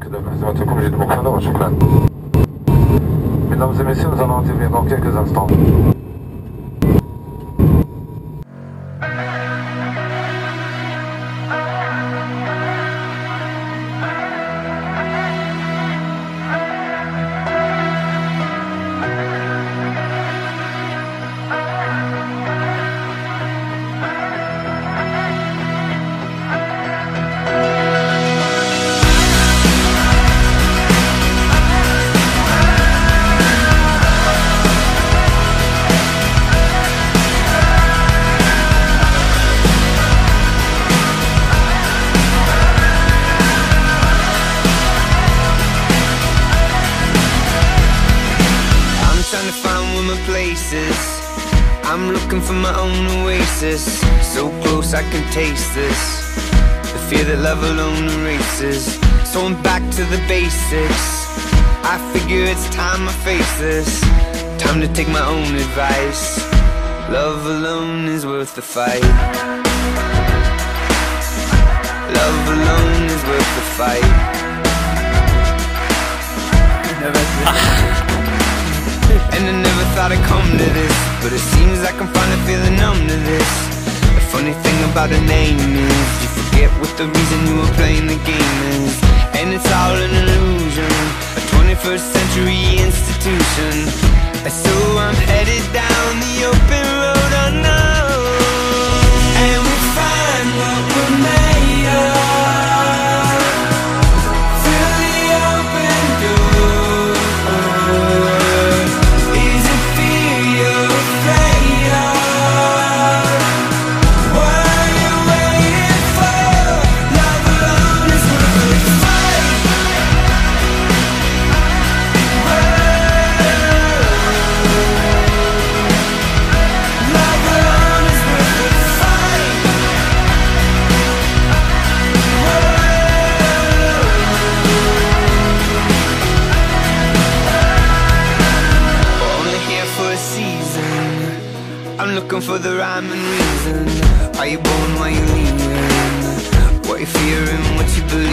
de خدماتكم جد مقبلة وشكرا. Mesdames et messieurs, nous allons intervenir dans quelques instants. I'm looking for my own oasis, so close I can taste this, the fear that love alone erases. So I'm back to the basics, I figure it's time I face this, time to take my own advice. Love alone is worth the fight. Love alone is worth the fight. And I never thought I'd come to this, but it seems like I'm finally feeling numb to this. The funny thing about a name is you forget what the reason you were playing the game is. And it's all an illusion, a 21st century institution. And so I'm headed down the open road unknown, and we find what we're made of through the open door. I'm looking for the rhyme and reason. Are you born while you're leaving? What you fearing, what you believe?